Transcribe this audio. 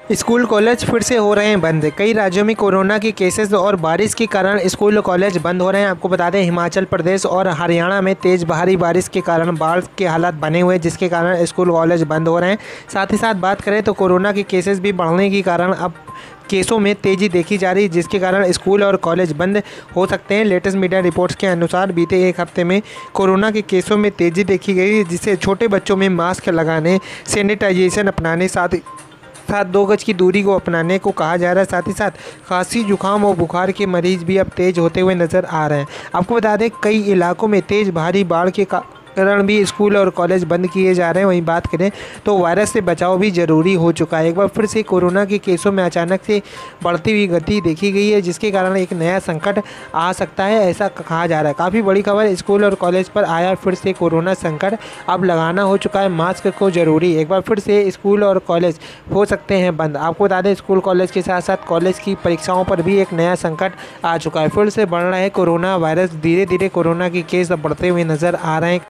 School college फिर से हो रहे हैं बंद। कई राज्यों में कोरोना के केसेस और बारिश के कारण स्कूल कॉलेज बंद हो रहे हैं। आपको बता दें, हिमाचल प्रदेश और हरियाणा में तेज़ भारी बारिश के कारण बाढ़ के हालात बने हुए हैं, जिसके कारण स्कूल कॉलेज बंद हो रहे हैं। साथ ही साथ बात करें तो कोरोना के केसेस भी बढ़ने के कारण अब केसों में तेज़ी देखी जा रही है, जिसके कारण स्कूल और कॉलेज बंद हो सकते हैं। लेटेस्ट मीडिया रिपोर्ट्स के अनुसार बीते एक हफ्ते में कोरोना के केसों में तेज़ी देखी गई है, जिससे छोटे बच्चों में मास्क लगाने, सैनिटाइजेशन अपनाने, साथ 2 गज की दूरी को अपनाने को कहा जा रहा है। साथ ही साथ खांसी, जुकाम और बुखार के मरीज भी अब तेज़ होते हुए नज़र आ रहे हैं। आपको बता दें, कई इलाकों में तेज़ भारी बाढ़ के कारण भी स्कूल और कॉलेज बंद किए जा रहे हैं। वहीं बात करें तो वायरस से बचाव भी ज़रूरी हो चुका है। एक बार फिर से कोरोना के केसों में अचानक से बढ़ती हुई गति देखी गई है, जिसके कारण एक नया संकट आ सकता है, ऐसा कहा जा रहा है। काफ़ी बड़ी खबर, स्कूल और कॉलेज पर आया फिर से कोरोना संकट। अब लगाना हो चुका है मास्क को ज़रूरी। एक बार फिर से स्कूल और कॉलेज हो सकते हैं बंद। आपको बता दें, स्कूल कॉलेज के साथ साथ कॉलेज की परीक्षाओं पर भी एक नया संकट आ चुका है। फिर से बढ़ रहा है कोरोना वायरस। धीरे धीरे कोरोना के केस बढ़ते हुए नज़र आ रहे हैं।